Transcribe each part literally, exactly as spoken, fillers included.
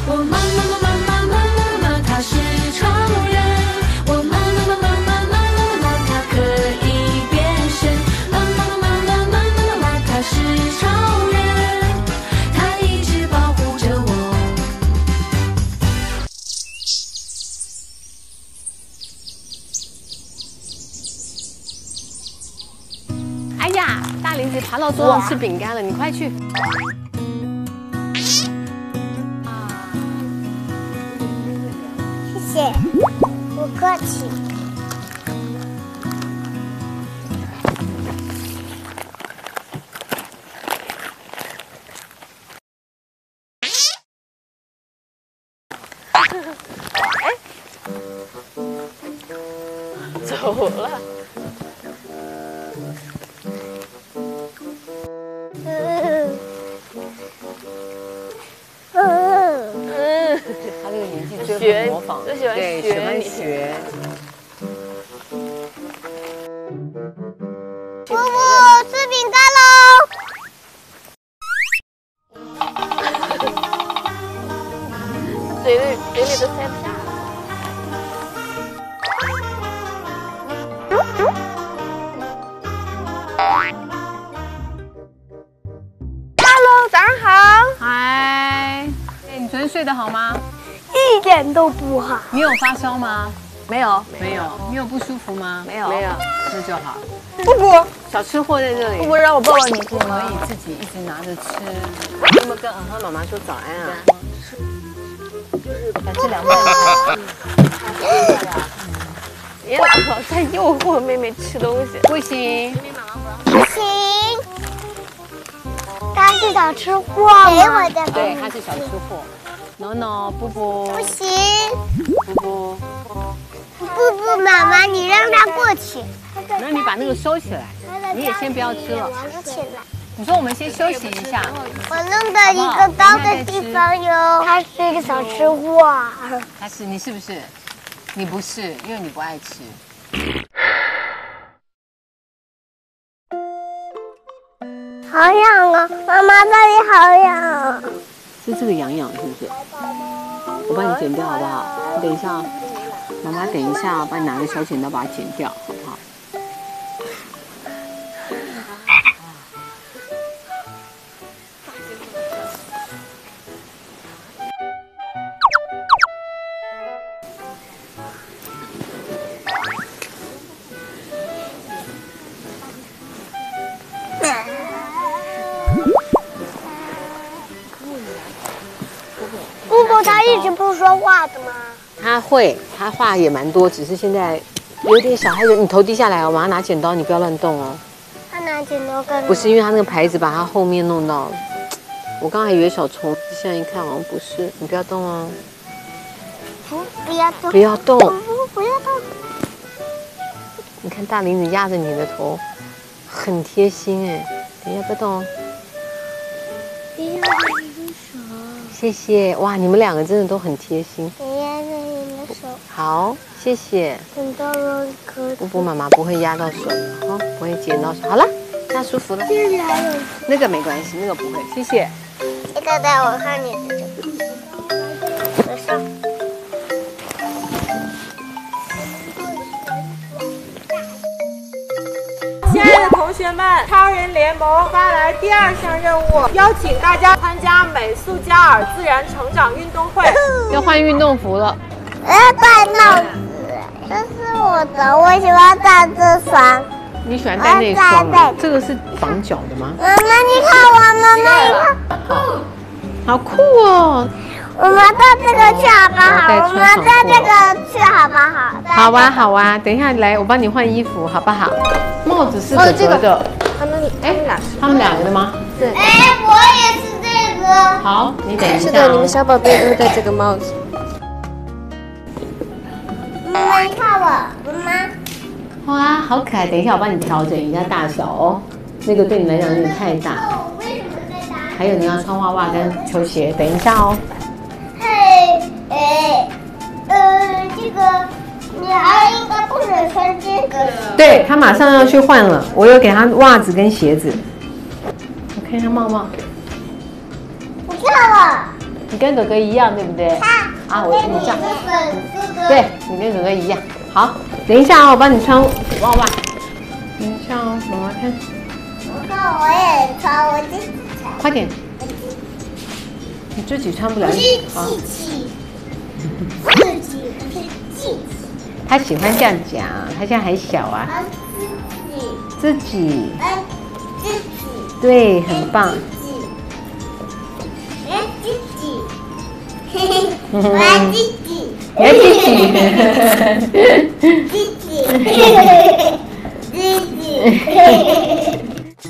我妈妈妈妈妈妈妈妈，她是超人。我妈妈妈妈妈妈妈妈，她可以变身。妈妈妈妈妈妈妈妈，她是超人，她一直保护着我。 哎呀，大林子爬到桌上吃饼干了，你快去。 谢谢，不客气。 哎，走了。 嗯嗯。 他这个年纪最会模仿， 就喜欢对， 学喜欢你学。 姑姑吃饼干喽！ 嘴里嘴里都塞不下。Hello， 早上好。 嗨，哎，你昨天睡得好吗？ 一点都不好。 你有发烧吗？ 没有， 没有。你有不舒服吗？ 没有， 没有，那就好。 布布， 小吃货在这里， 布布让我抱抱你可以可吗？ 以自己一直拿着吃。 你有没有跟嗯哼妈妈说早安啊？ 来这两袋。 别老在诱惑妹妹吃东西。 不行， 不行，他是小吃货给我的。 对，他是小吃货。no no， 布布， 不行， 布布， 布布妈妈，你让他过去。 那你把那个收起来，你也先不要吃了。 收起来。 你说我们先休息一下。 我弄的一个高的地方哟。他是一个小吃货。 他是你是不是？你不是，因为你不爱吃。 好痒啊！妈妈这里好痒啊。 是这个痒痒是不是？我帮你剪掉好不好？你等一下，妈妈等一下帮你拿个小剪刀把它剪掉，好不好？ 布布他一直不说话的吗？ 他会，他话也蛮多，只是现在有点小孩子。你头低下来哦，马上拿剪刀，你不要乱动哦。 他拿剪刀干嘛？ 不是，因为他那个牌子把他后面弄到了。我刚还以为小虫，现在一看好像不是。你不要动哦。 不，不要动。 不要动。 不，不要动。 你看大林子压着你的头，很贴心哎。等一下，不要动哦。 不要动你的手。 谢谢，哇，你们两个真的都很贴心。 等一下，你的手。 好，谢谢。 等到了一颗。 布布妈妈不会压到手，好，不会剪到手。好了，这样舒服了。 这里还有。 那个没关系，那个不会。谢谢。 这个带我看你的这个。手上。 亲爱的同学们，超人联盟发来第二项任务，邀请大家参加美素加尔自然成长运动会。 要换运动服了。 哎，戴帽子，这是我的，我喜欢戴这双。 你喜欢戴那双啊？这个是绑脚的吗？ 妈妈，你看我，妈妈，你看。 好酷哦！ 我们戴这个去好不好？我们戴这个去好不好？ 好啊，好啊，等一下来，我帮你换衣服，好不好？帽子是哥哥的。 他们哎， 他们两个的吗？ 对。 哎，我也是这个。 好，你等一下。 是的，你们小宝贝都会戴这个帽子。 妈妈，你看我，妈妈。 哇，好可爱！等一下，我帮你调整一下大小哦。那个对你来讲有点太大。 为什么在打？ 还有你要穿袜袜跟球鞋，等一下哦。 嘿，哎，呃，这个女孩应该不能穿这个。 对他马上要去换了，我有给他袜子跟鞋子。我看一下帽帽。 你看我， 你跟哥哥一样，对不对？啊，我跟你这样，对你跟哥哥一样。好，等一下啊，我帮你穿袜袜。等一下哦，妈妈看。 我看我也穿，我自己穿。 快点。你自己穿不了。 不是气气，自己是气气。 他喜欢这样讲，他现在还小啊。 自己。 自己。 哎，自己。 对，很棒。 我要自己。嘿嘿，我要自己。 你要自己。 自己。自己。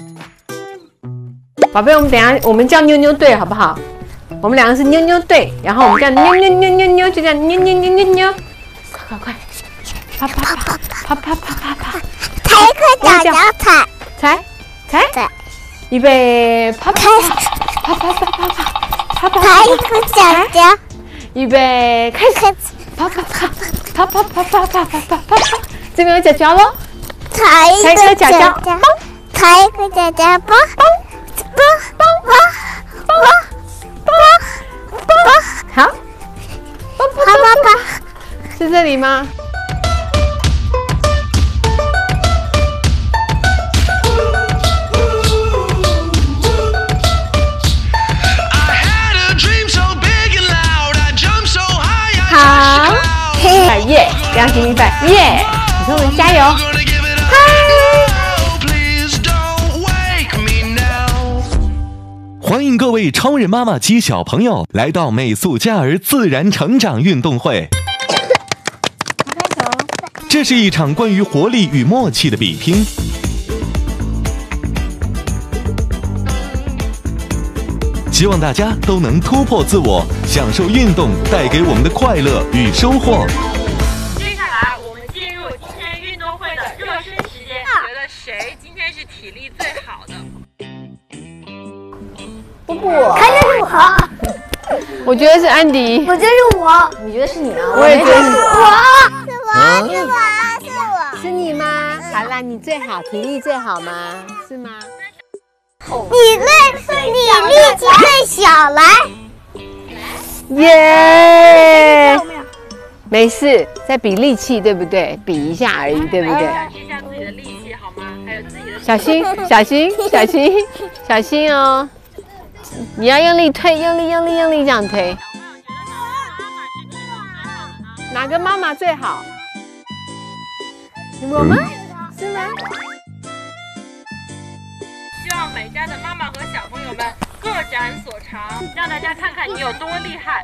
宝贝，我们等一下我们叫妞妞队好不好？我们两个是妞妞队，然后我们叫妞妞妞妞妞，就这样妞妞妞妞妞，快快快，啪啪啪啪啪啪啪啪， 踩一颗脚脚踩踩踩踩， 预备啪啪啪啪啪啪啪啪啪， 踩一颗脚脚， 预备开始，啪啪啪啪啪啪啪啪啪啪啪，这边有脚脚喽， 踩一颗脚脚，踩一颗脚脚，蹦蹦蹦蹦蹦蹦蹦， 好， 啪啪啪， 是这里吗？好，耶，良心一百，耶！你说我们加油！ 欢迎各位超人妈妈及小朋友来到美素佳儿自然成长运动会。这是一场关于活力与默契的比拼。希望大家都能突破自我，享受运动带给我们的快乐与收获。 接下来我们进入今天运动会的热身时间，觉得谁今天是体力最好的？ 我看这是我， 我觉得是安迪， 我觉得是我， 你觉得是你啊？我也觉得是我，是我，是我，是我， 是你吗？好啦，你最好，体力最好吗？是吗？ 你最你力气最小，来， 耶！没事，在比力气，对不对？比一下而已，对不对？ 展示一下自己的力气好吗？还有自己的小心，小心，小心，小心哦！你要用力推，用力，用力，用力这样推。哪个妈妈最好？我吗？是吗？ 希望每家的妈妈和小朋友们各展所长，让大家看看你有多厉害。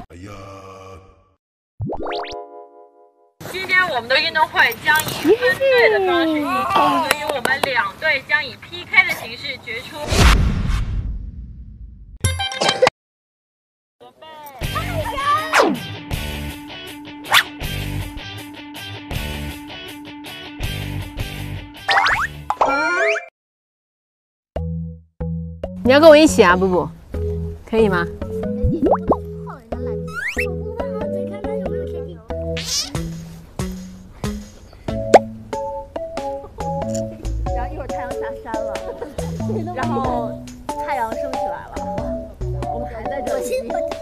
今天我们的运动会将以分队的方式进行，所以我们两队将以 P K 的形式决出。 你要跟我一起啊，布布，可以吗？ 然后一会儿太阳下山了，然后太阳升起来了，我们还在这里。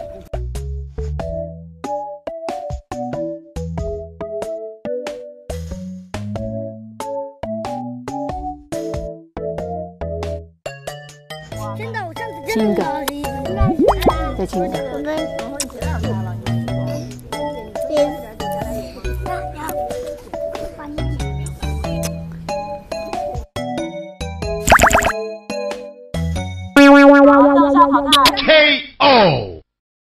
真的，我上次亲一个， 应该是再亲一个。 我们 K O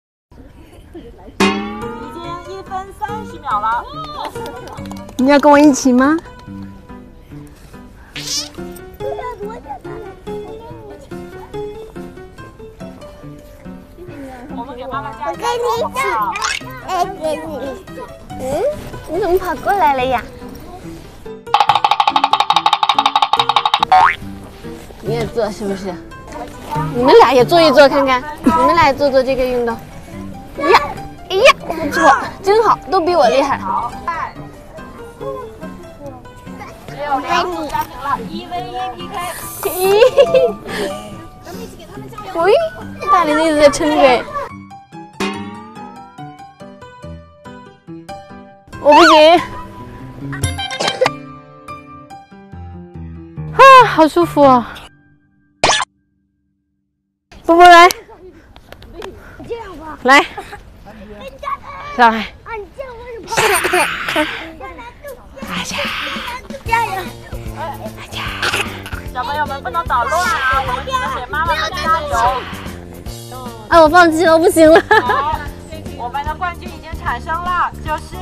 已经一分三十秒了。 你要跟我一起吗？ 我们给妈妈加我跟你讲，哎，给你，嗯，你怎么跑过来了呀？ 你也做是不是？你们俩也做一做看看，你们俩也做做这个运动。呀，哎呀，不错，真好，都比我厉害。 好，只有两组家庭了，一 v 一 P K。 咦，喂，大林一直在撑着。 我不行。啊，好舒服哦。波波来，来，上来。大家， 加油！ 大家， 小朋友们不能捣乱啊！我们只能给妈妈们加油。 哎，我放弃了，不行了。 好，我们的冠军已经产生了，就是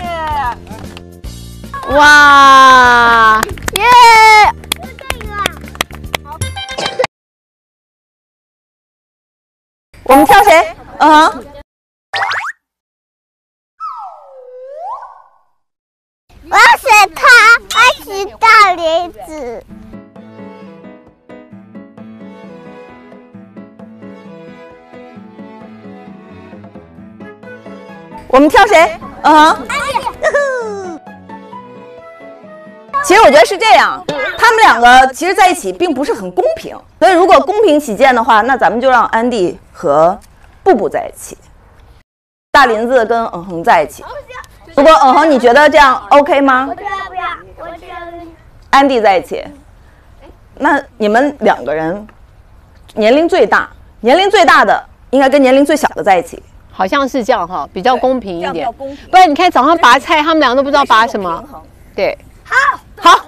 哇，耶！ 我们挑谁？嗯。 我要选他，我是大莲子。 我们挑谁？嗯。其实我觉得是这样，他们两个其实在一起并不是很公平，所以如果公平起见的话，那咱们就让安迪和布布在一起，大林子跟嗯哼在一起。如果嗯哼你觉得这样 OK 吗？ 我不要不要，我选安迪在一起，那你们两个人年龄最大，年龄最大的应该跟年龄最小的在一起。 好像是这样哈，比较公平一点。 这样比较公平。 不然你看早上拔菜，他们两个都不知道拔什么。对， 好， 好。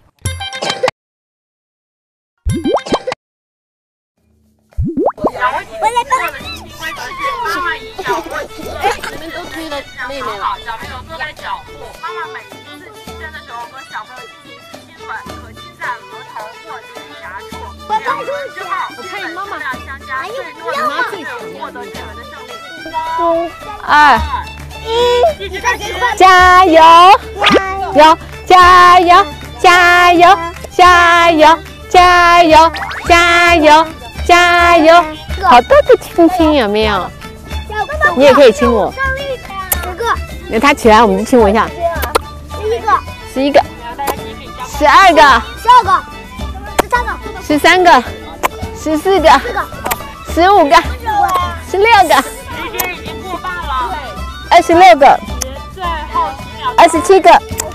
我来帮你。 妈妈以小过体，你们都推了妹妹了。小朋友坐在脚部，妈妈每次起身的时候和小朋友进行一次亲吻，可亲在额头或脸颊处。两轮之后，我看你妈妈俩相加，最多的妈最获得这轮的胜利。 二一， 继续开始。 加油！油！加油！加油！加油！加油！加油！加油！好多的亲亲有没有？你也可以亲我。 十个， 那他起来我们就亲我一下。 十一个， 十一个，十二个， 十二个，十三个， 十三个，十四个，十五个，十六个， 时间已经过半了， 二十六个， 最后几秒。 二十七个，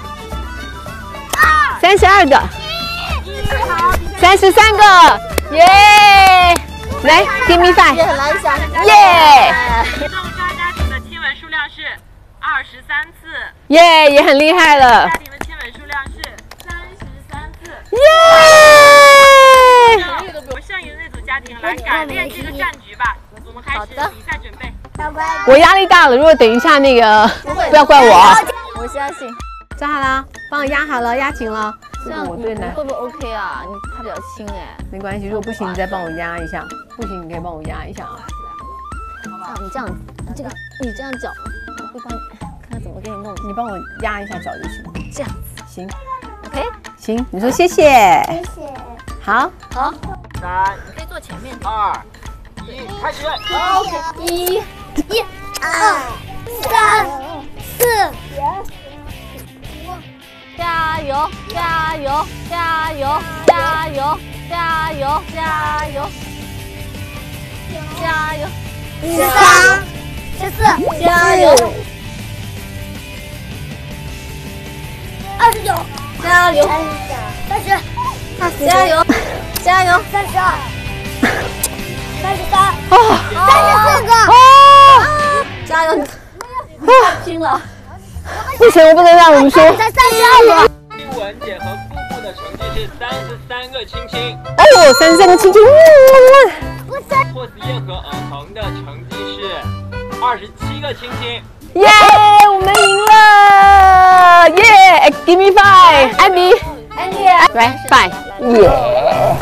三十二个，三十三个，耶！来 ，give me five， 耶！ 众家家庭的亲吻数量是二十三次， 耶，也很厉害了， 家庭的亲吻数量是三十三次。 耶！ 我们剩余的那组家庭来改变这个战局吧。我们开始比赛准备。 我压力大了，如果等一下那个，不要怪我啊。 我相信。 抓好了，帮我压好了，压紧了。 这样我对男会不会 OK 啊？你它比较轻哎。 没关系，如果不行，你再帮我压一下。不行，你可以帮我压一下啊。 啊，你这样，你这个，你这样搅，我会帮你看看怎么给你弄。 你帮我压一下脚就行。 这样行 ，OK。 行，你说谢谢。 谢谢。 好， 好， 三、 你可以坐前面。 二、一，开始。 一、一、二、三、四。 加油！加油！加油！加油！加油！加油！加油！ 十三、十四， 加油！ 二十九， 加油！ 三十， 加油！加油！ 三十二，三十三， 啊， 三十四个。 啊， 加油！拼了！ 不行，我不能让我们输。 才三十二个。 亲吻姐和布布的成绩是三十三个亲亲， 哎呦，三十三个亲亲。 霍子叶和嗯恒的成绩是二十七个亲亲。 耶，我们赢了！耶 ，Give me five， 安迪， 安迪， 来 five， 耶。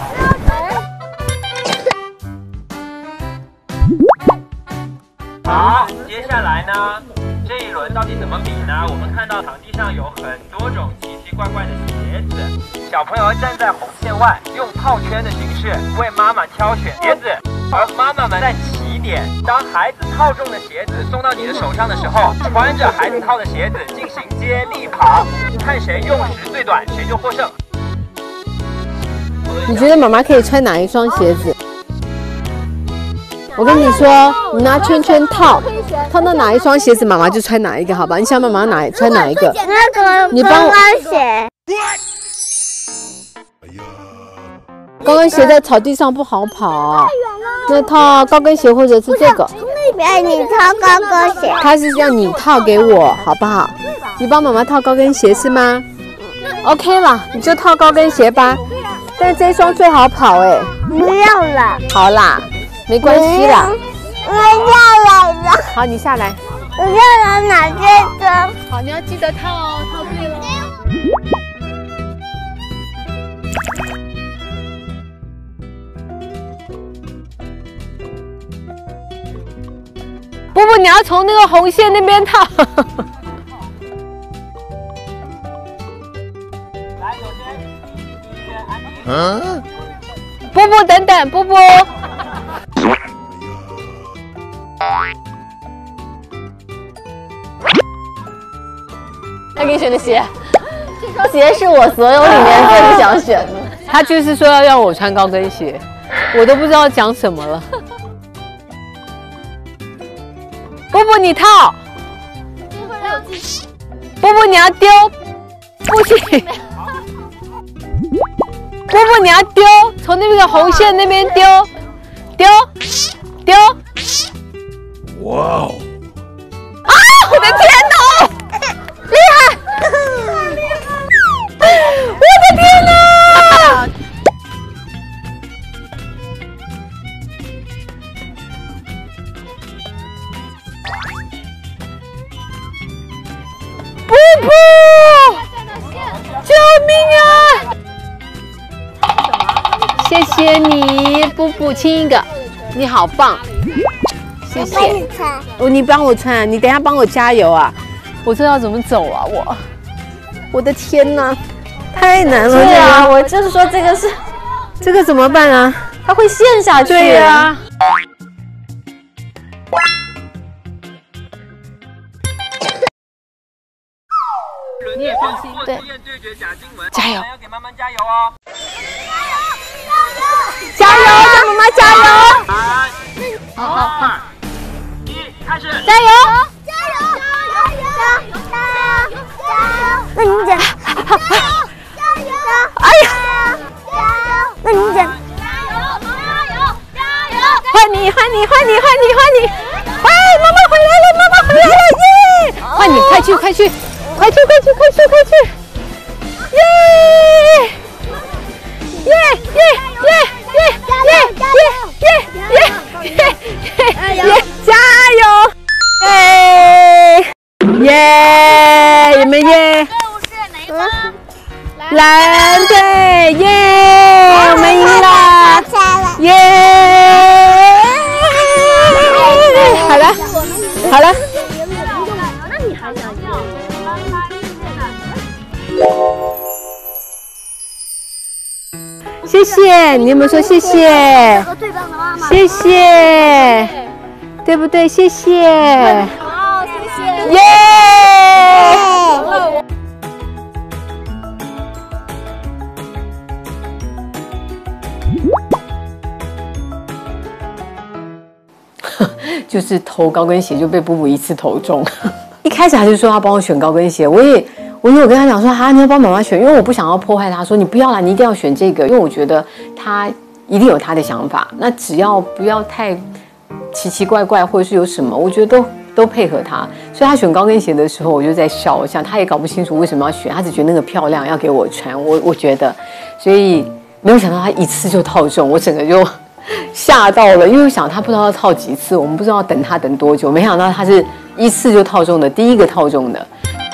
好，接下来呢？这一轮到底怎么比呢？我们看到场地上有很多种奇奇怪怪的鞋子，小朋友站在红线外，用套圈的形式为妈妈挑选鞋子，而妈妈们在起点，当孩子套中的鞋子送到你的手上的时候，穿着孩子套的鞋子进行接力跑，看谁用时最短，谁就获胜。 你觉得妈妈可以穿哪一双鞋子？ 我跟你说，你拿圈圈套，套到哪一双鞋子，妈妈就穿哪一个，好吧？你想妈妈哪穿哪一个？ 那个你帮我高跟鞋， 高跟鞋在草地上不好跑，那套高跟鞋或者是这个。 那边你套高跟鞋， 他是要你套给我，好不好？你帮妈妈套高跟鞋是吗 ？OK 了，你就套高跟鞋吧。但是这一双最好跑哎。 不要了， 好啦，没关系啦。 我要来了， 好，你下来。 我要来拿这个。 好，你要记得套哦，套对了。布布，你要从那个红线那边套。 来，首先第一圈安迪。 布布，等等，布布。他给你选的鞋， 这双鞋是我所有里面最不想选的。 他就是说要让我穿高跟鞋，我都不知道讲什么了。布布，你套。布布，你要丢，不行。布布，你要丢，从那个红线那边丢，丢，丢。哇哦！啊！我的天哪！厉害！我的天哪！布布，救命啊！谢谢你，布布，亲一个，你好棒，谢谢。哦，你帮我穿，你等一下帮我加油啊！我这要怎么走啊？我，我的天哪，太难了。 对啊，我就是说这个是， 这个怎么办啊？ 它会陷下去。 对呀。 你也放心，对，加油！要给妈妈加油哦！ 加油，叫妈妈加油！ 三、二、一，开始！ 加油！ 加油！加油！加油！加油！那你讲，加油！ 哎呀！ 加油！那你讲， 加油！加油！加油！ 换你，换你，换你，换你，换你！哎，妈妈回来了，妈妈回来了，耶！换你，快去，快去！快去快去快去快去！耶！耶耶耶耶耶耶耶耶耶！加油！耶耶！你们耶！蓝队耶！我们赢了！耶！好了好了。谢谢，你有没有说谢谢？谢谢，对不对？谢谢。 好，谢谢。 耶！就是投高跟鞋就被布布一次投中。一开始他就说他帮我选高跟鞋，我也。我有跟他讲说，哈、啊，你要帮妈妈选，因为我不想要破坏他。说你不要啦，你一定要选这个，因为我觉得他一定有他的想法。那只要不要太奇奇怪怪，或者是有什么，我觉得都都配合他。所以他选高跟鞋的时候，我就在笑，我想他也搞不清楚为什么要选，他只觉得那个漂亮，要给我穿。我我觉得，所以没有想到他一次就套中，我整个就吓到了，因为我想他不知道要套几次，我们不知道等他等多久，没想到他是一次就套中的，第一个套中的。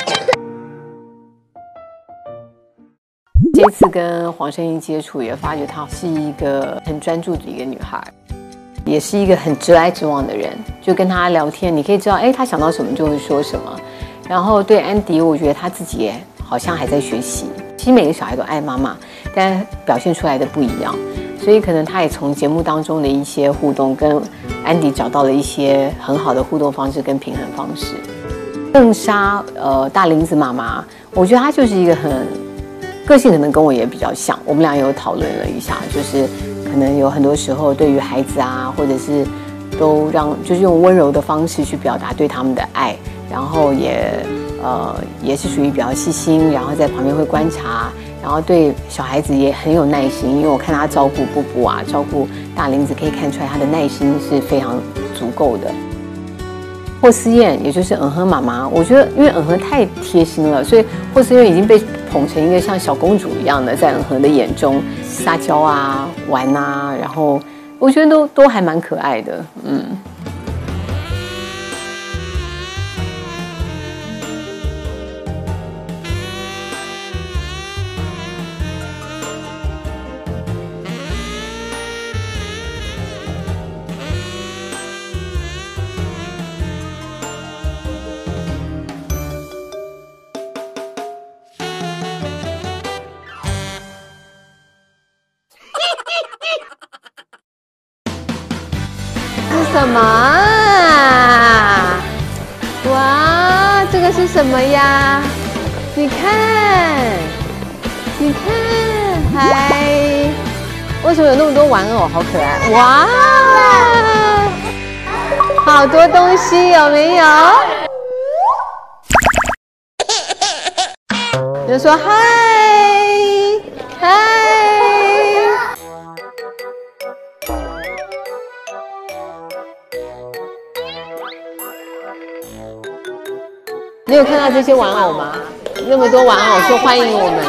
这次跟黄圣依接触，也发觉她是一个很专注的一个女孩，也是一个很直来直往的人。就跟她聊天，你可以知道，哎，她想到什么就会说什么。然后对安迪，我觉得他自己也好像还在学习。其实每个小孩都爱妈妈，但表现出来的不一样。所以可能他也从节目当中的一些互动，跟安迪找到了一些很好的互动方式跟平衡方式。邓莎，呃，大林子妈妈，我觉得她就是一个很。个性可能跟我也比较像，我们俩有讨论了一下，就是可能有很多时候对于孩子啊，或者是都让就是用温柔的方式去表达对他们的爱，然后也呃也是属于比较细心，然后在旁边会观察，然后对小孩子也很有耐心，因为我看他照顾布布啊，照顾大林子，可以看出来他的耐心是非常足够的。霍思燕，也就是嗯哼妈妈，我觉得因为嗯哼太贴心了，所以霍思燕已经被捧成一个像小公主一样的，在嗯哼的眼中撒娇啊、玩啊，然后我觉得都都还蛮可爱的，嗯。什么啊？哇，这个是什么呀？你看，你看，嗨！为什么有那么多玩偶？好可爱！哇，好多东西，有没有？就说嗨，嗨。你有看到这些玩偶吗？那么多玩偶说欢迎我们。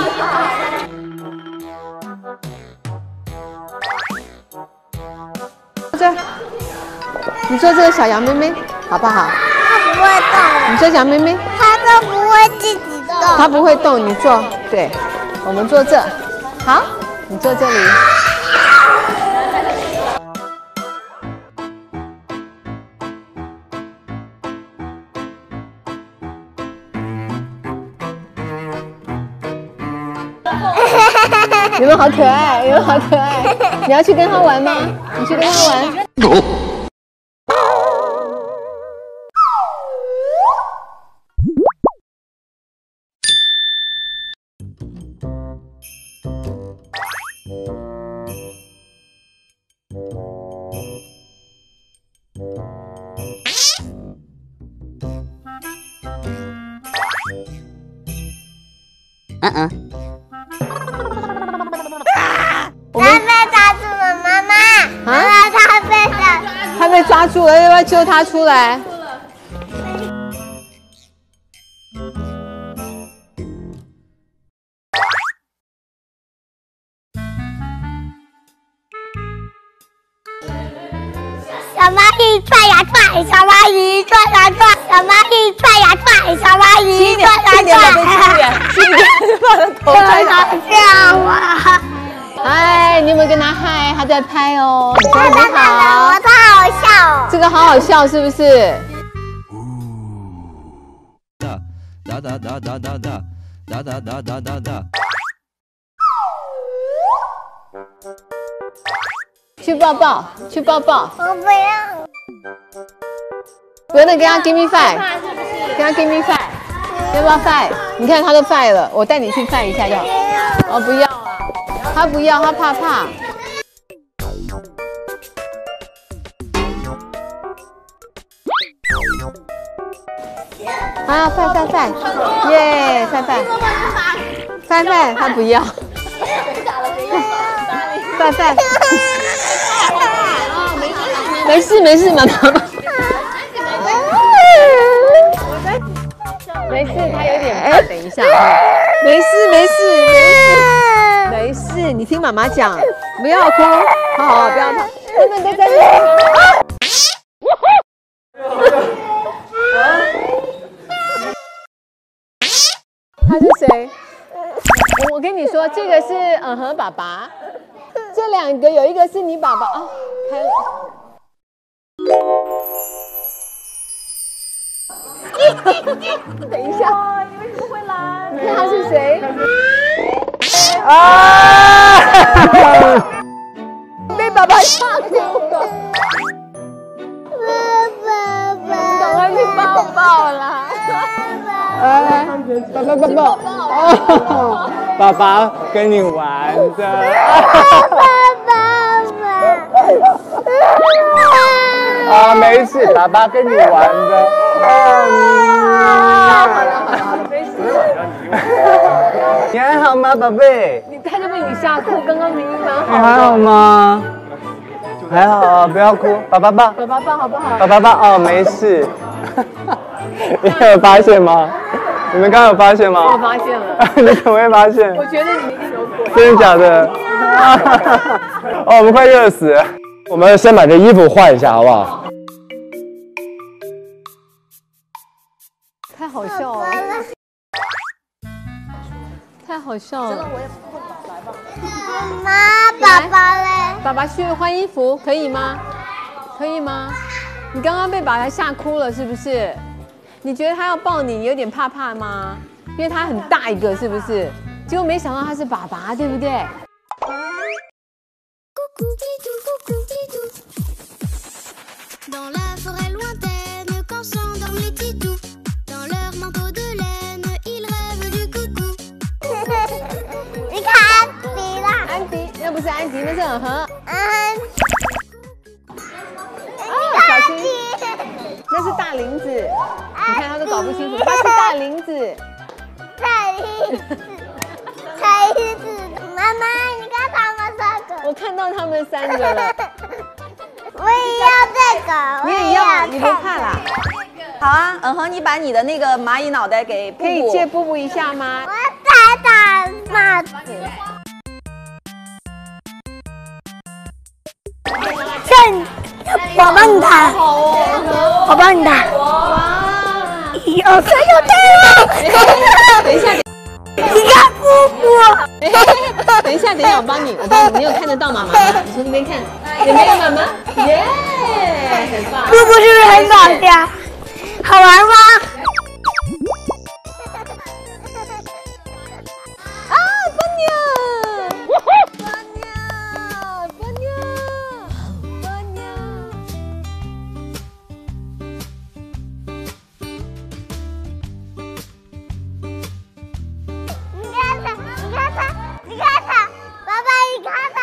这，你做这个小羊妹妹好不好？ 它不会动。 你做小妹妹。 它都不会自己动。 它不会动，你做。对，我们坐这。好，你坐这里。你们好可爱，你们好可爱！你要去跟他玩吗？你去跟他玩。 嗯嗯。他被抓住了，妈妈！妈妈，他被抓， 他被抓住了，要不要救他出来？ 小蚂蚁转呀转，小蚂蚁转呀转，小蚂蚁转呀转，小蚂蚁转呀转。 轻点，把他头拍好笑啊！ 嗨，你有没有跟他嗨？他在拍哦。你说你好， 我超好笑哦。 这个好好笑，是不是？ 哒哒哒哒哒哒哒哒哒哒哒哒哒。 去抱抱，去抱抱。 我不要。 不要，那跟他 give me five， 跟他 give me five， 要不要 five？ 你看他都 five 了，我带你去 five 一下就好。哦，不要啊，他不要，他怕怕。啊，饭饭饭，耶，饭饭，饭饭，他不要。饭饭。没事没事，妈妈。没事，他有点怕，等一下哈。没事没事没事没事，你听妈妈讲，不要哭，好好不要怕。他们都在那。他是谁？我跟你说，这个是嗯哼爸爸，这两个有一个是你爸爸啊，开了。等一下， 你为什么会来？ 你看他是谁？啊！被爸爸吓哭了。赶快去抱抱啦！来来，抱抱抱抱！哦， 爸爸跟你玩的。爸爸。 啊，没事，爸爸跟你玩的。 好了好了好了，没事。 你还好吗，宝贝？ 你他就被你吓哭，刚刚明明蛮好的。 你还好吗？还好啊，不要哭，爸爸抱。 爸爸抱好不好？ 爸爸抱哦，没事。你有发现吗？你们刚刚有发现吗？ 我发现了。 你怎么会发现？ 我觉得你一定有鬼。 真的假的？哦，我们快热死了。我们先把这衣服换一下，好不好？ 太好笑了。太好笑了。 妈，爸爸嘞？ 爸爸去换衣服，可以吗？可以吗？你刚刚被爸爸吓哭了，是不是？你觉得他要抱你，你有点怕怕吗？因为他很大一个，是不是？结果没想到他是爸爸，对不对？ Dans la forêt lointaine, quand s'endorment les titous, dans leur manteau de laine, ils rêvent du coucou. 你看安迪啦， 安迪，那不是安迪，那是尔恒。 安， 哦，小心，那是大林子。你看他都搞不清楚，他是大林子。 大林子，大林子，妈妈，你看他们三个。 我看到他们三个了。 我也要这个， 你也要，你不怕啦？ 好啊，嗯哼，你把你的那个蚂蚁脑袋给布布， 可以借布布一下吗？ 我戴大帽子。这，我帮你弹，我帮你弹。哇！一二三，又对了。 等一下， 你看布布。 等一下，等一下，我帮你，我帮你，你有看得到妈妈吗？你从那边看，有没有妈妈？耶，很棒。 布布是不是很搞笑？好玩吗？ 啊，波妞，波妞，波妞，波妞。 你看他，你看他，你看他，爸爸，你看他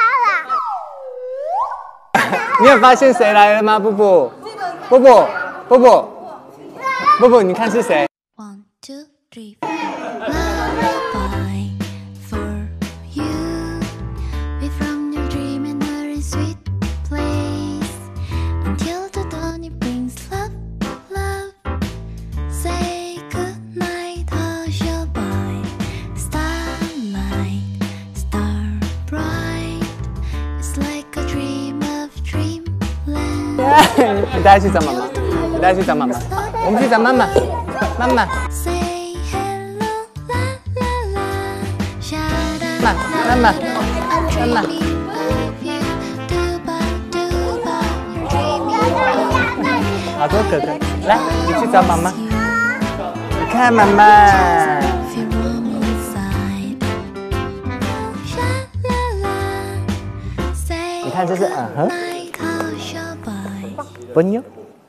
了。 你有发现谁来了吗？布布，布布，布布，布布，你看是谁？ One, two, three, four. Lullaby for you. We from your dream and are in sweet place until the dawn it brings love, love. Say goodnight, hush your by. Starlight, star bright. It's like a dream of dreamland. 你带他去找妈妈，你带他去找妈妈，我们去找妈妈，妈妈， Say hello, la la la. Sha-da, 妈妈，妈妈， I'm 妈妈。 dreaming of you. Do-ba, do-ba, you're dreaming. 好多哥哥，来，你去找妈妈，你看妈妈， Feel warm inside. Sha-la-la. Say 你看这是嗯哼， goodnight, hush your by. 波妞。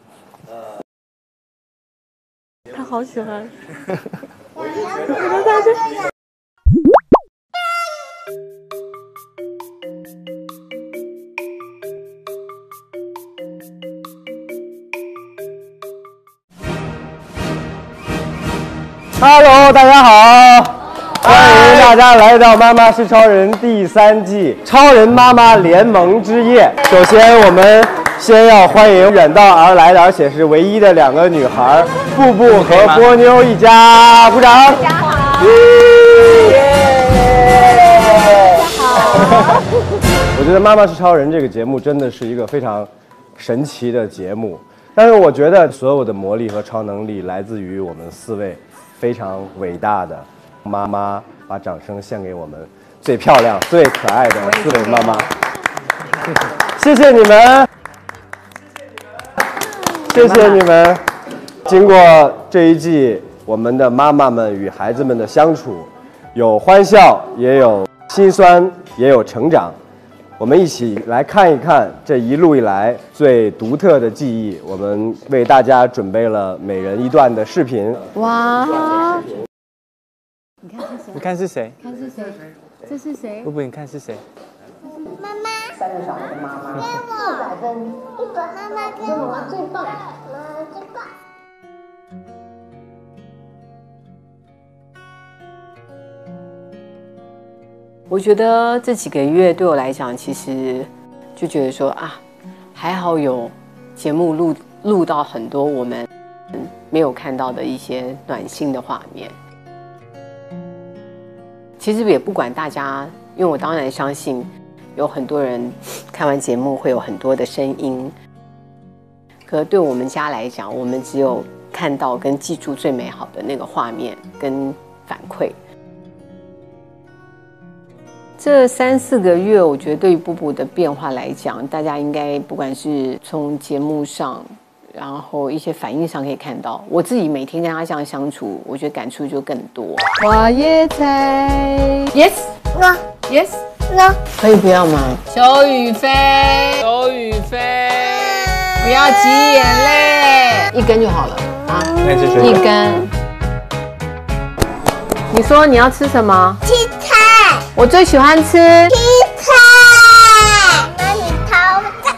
他好喜欢。 Hello， 大家好，欢迎大家来到《妈妈是超人》第三季超人妈妈联盟之夜。首先，我们先要欢迎远道而来的，而且是唯一的两个女孩，布布和波妞一家，鼓掌！大家好！我觉得《妈妈是超人》这个节目真的是一个非常神奇的节目，但是我觉得所有的魔力和超能力来自于我们四位非常伟大的妈妈，把掌声献给我们最漂亮、最可爱的四位妈妈。谢谢你们，谢谢你们。经过这一季，我们的妈妈们与孩子们的相处，有欢笑，也有心酸，也有成长。我们一起来看一看这一路以来最独特的记忆。我们为大家准备了每人一段的视频。 哇！ 你看是谁？ 看是谁？这是谁？ 布布，你看是谁？ 妈妈。 三个小孩的妈妈， 给我一百分， 一个妈妈给我， 妈妈最棒。 妈妈最棒。 我觉得这几个月对我来讲，其实就觉得说啊，还好有节目录录到很多我们没有看到的一些暖心的画面。其实也不管大家，因为我当然相信有很多人看完节目会有很多的声音，可对我们家来讲，我们只有看到跟记住最美好的那个画面跟反馈。这三四个月，我觉得对于布布的变化来讲，大家应该不管是从节目上，然后一些反应上可以看到，我自己每天跟他这样相处，我觉得感触就更多。花椰菜 ，yes， no yes no， 可以不要吗？小雨飞，小雨飞，不要挤眼泪，一根就好了啊，一根。你说你要吃什么？ 青菜。 我最喜欢吃青菜。那你掏的。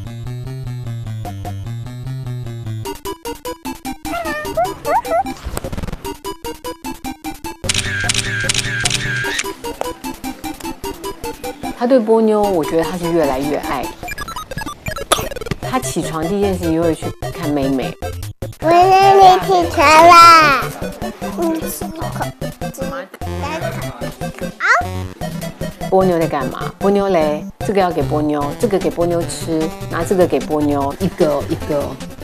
他对波妞，我觉得他是越来越爱。他起床第一件事情就会去看妹妹。 我让你起床啦！你吃一口，吃一口，好。 波妞在干嘛？波妞嘞，这个要给波妞，这个给波妞吃，拿这个给波妞，一个一个。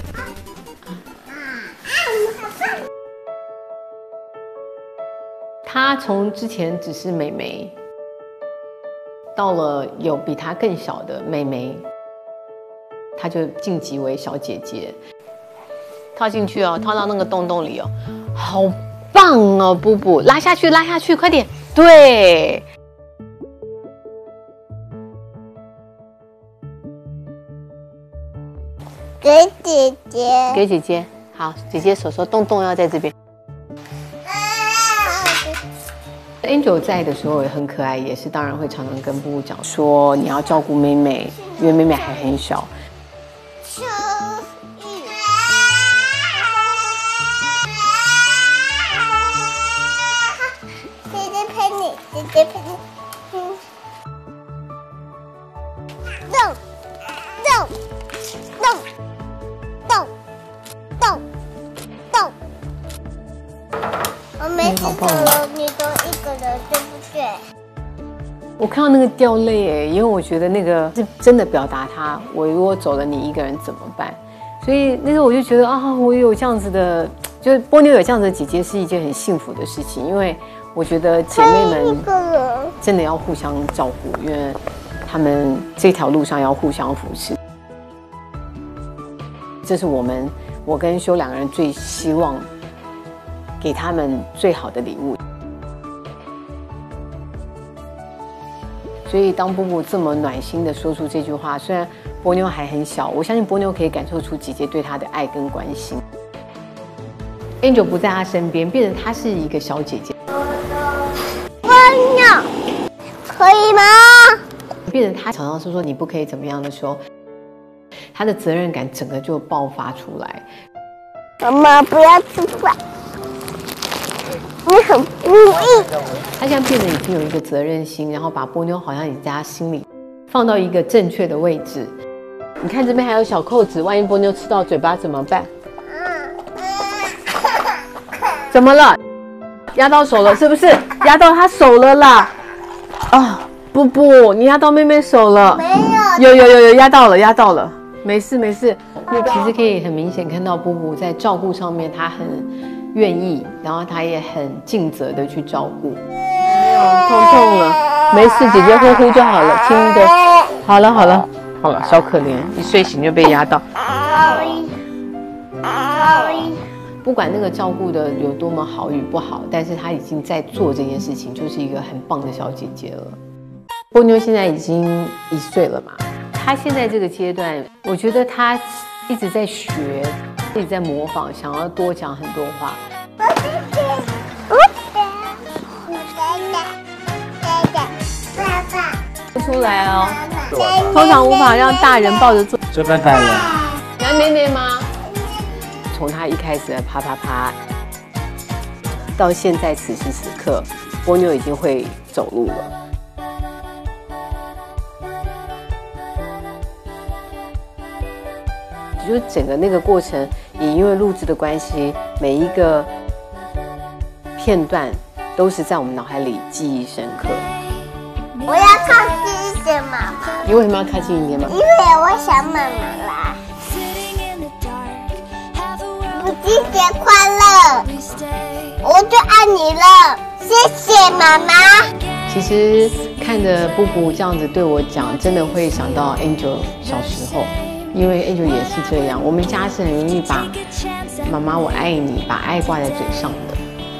他从之前只是妹妹，到了有比他更小的妹妹，他就晋级为小姐姐。套进去哦，套到那个洞洞里哦，好棒哦，布布，拉下去，拉下去，快点，对。 给姐姐， 给姐姐，好，姐姐手手洞洞要在这边。Angel 在的时候也很可爱，也是当然会常常跟布布讲说你要照顾妹妹，因为妹妹还很小。 姐姐陪你，姐姐陪你。嗯。动，动，动，动，动，动。我每次走了，你都一个人，对不对？ 我看到那个掉泪哎，因为我觉得那个是真的表达他，我如果走了，你一个人怎么办？所以那时候我就觉得啊，我有这样子的，就是波妞有这样子的姐姐是一件很幸福的事情，因为我觉得姐妹们真的要互相照顾，因为她们这条路上要互相扶持。这是我们我跟修两个人最希望给他们最好的礼物。所以当布布这么暖心的说出这句话，虽然波妞还很小，我相信波妞可以感受出姐姐对她的爱跟关心。Angel 不在她身边，变成她是一个小姐姐。 波妞，可以吗？ 变成她常常说说你不可以怎么样的时候，她的责任感整个就爆发出来。 妈妈不要吃饭。你很故意。 他现在变得已经有一个责任心，然后把波妞好像也在他心里放到一个正确的位置。你看这边还有小扣子，万一波妞吃到嘴巴怎么办？怎么了？压到手了是不是？压到他手了啦！啊，布布，你压到妹妹手了？ 没有。 有有有有压到了，压到了，没事没事。其实可以很明显看到布布在照顾上面，他很愿意，然后他也很尽责的去照顾。没有痛痛了，没事，姐姐呼呼就好了，轻的。好了好了好了，小可怜，一睡醒就被压到。不管那个照顾的有多么好与不好，但是她已经在做这件事情，就是一个很棒的小姐姐了。波妞现在已经一岁了嘛，她现在这个阶段，我觉得她一直在学，一直在模仿，想要多讲很多话。出来哦， 通常无法让大人抱着做。 说拜拜了。 来妹妹吗？从他一开始的啪啪啪，到现在此时此刻，波妞已经会走路了。就是整个那个过程，也因为录制的关系，每一个片段都是在我们脑海里记忆深刻。 我要靠近一点妈妈。 你为什么要靠近一点妈妈？ 因为我想妈妈啦。母亲节快乐！我最爱你了，谢谢妈妈。 其实看着布布这样子对我讲，真的会想到 Angel 小时候。因为 Angel 也是这样，我们家是很容易把“妈妈我爱你”把爱挂在嘴上的。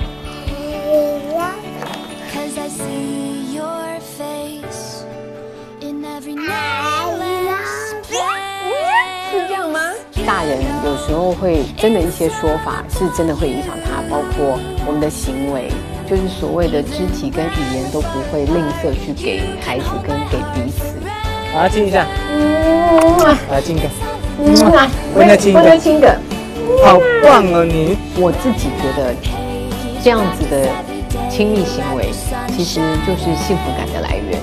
是这样吗？大人有时候会真的一些说法是真的会影响他，包括我们的行为，就是所谓的肢体跟语言都不会吝啬去给孩子跟给彼此。 好，亲一下。来亲一个。 我也亲一个。亲一个。 好棒哦你！ 我自己觉得这样子的亲密行为，其实就是幸福感的来源。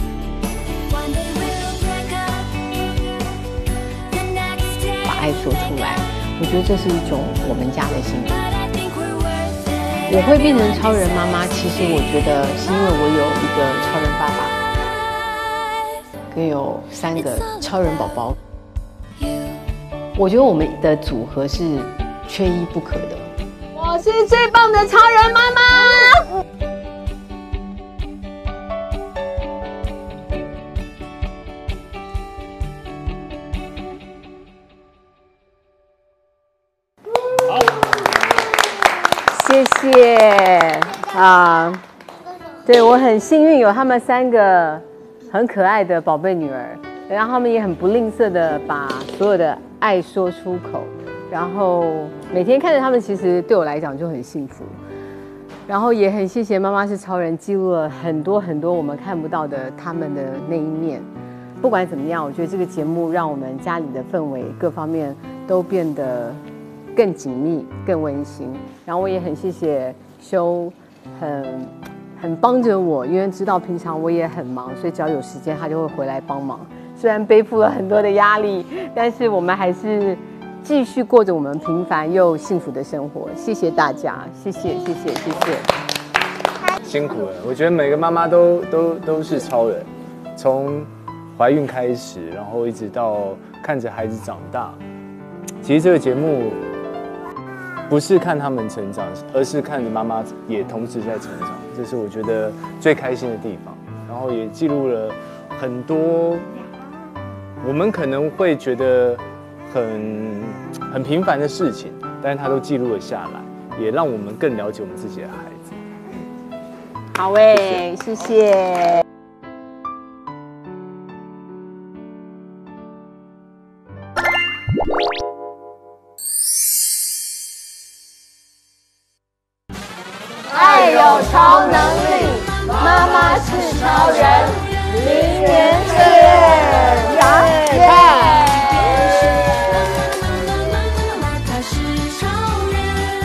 把爱说出来，我觉得这是一种我们家的幸福。我会变成超人妈妈，其实我觉得是因为我有一个超人爸爸。跟有三个超人宝宝，我觉得我们的组合是缺一不可的。我是最棒的超人妈妈。 好， 谢谢啊！对我很幸运有他们三个。很可爱的宝贝女儿，然后他们也很不吝啬的把所有的爱说出口，然后每天看着他们，其实对我来讲就很幸福。然后也很谢谢妈妈是超人，记录了很多很多我们看不到的他们的那一面。不管怎么样，我觉得这个节目让我们家里的氛围各方面都变得更紧密、更温馨。然后我也很谢谢修，很。很帮着我，因为知道平常我也很忙，所以只要有时间他就会回来帮忙。虽然背负了很多的压力，但是我们还是继续过着我们平凡又幸福的生活。谢谢大家，谢谢谢谢谢谢。 辛苦了，我觉得每个妈妈都都都是超人，从怀孕开始，然后一直到看着孩子长大。其实这个节目不是看他们成长，而是看着妈妈也同时在成长。这是我觉得最开心的地方，然后也记录了很多我们可能会觉得很很平凡的事情，但是他都记录了下来，也让我们更了解我们自己的孩子。 好诶，谢谢。爱有超能力，妈妈是超人，明年见，耶！ 他是超人，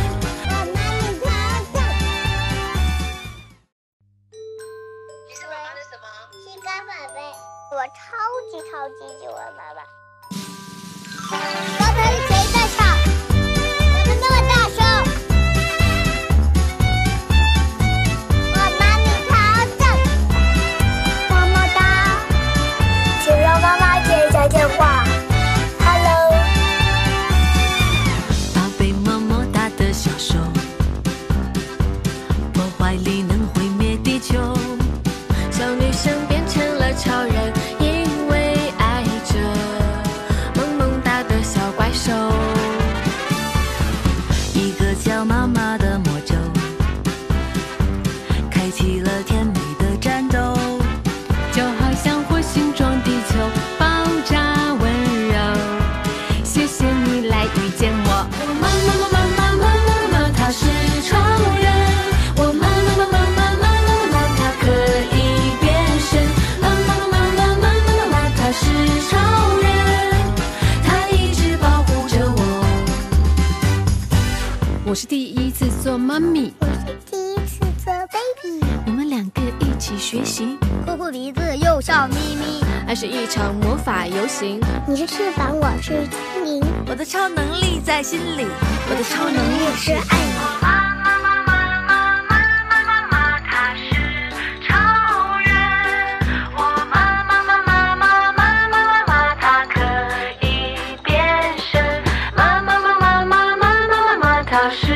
你是妈妈的什么？西瓜宝贝，我超级超级喜欢妈妈。刚才是谁在唱？怎么那么大声？电话 ，Hello， 宝贝么么哒的小手，破坏力能毁灭地球。小女生变成了超人，因为爱着。 是第一次做妈咪， 我是第一次做 baby。 我们两个一起学习， 哭哭鼻子又笑眯眯， 爱是一场魔法游行。 你是翅膀，我是精灵， 我的超能力在心里， 我的超能力是爱你。 他是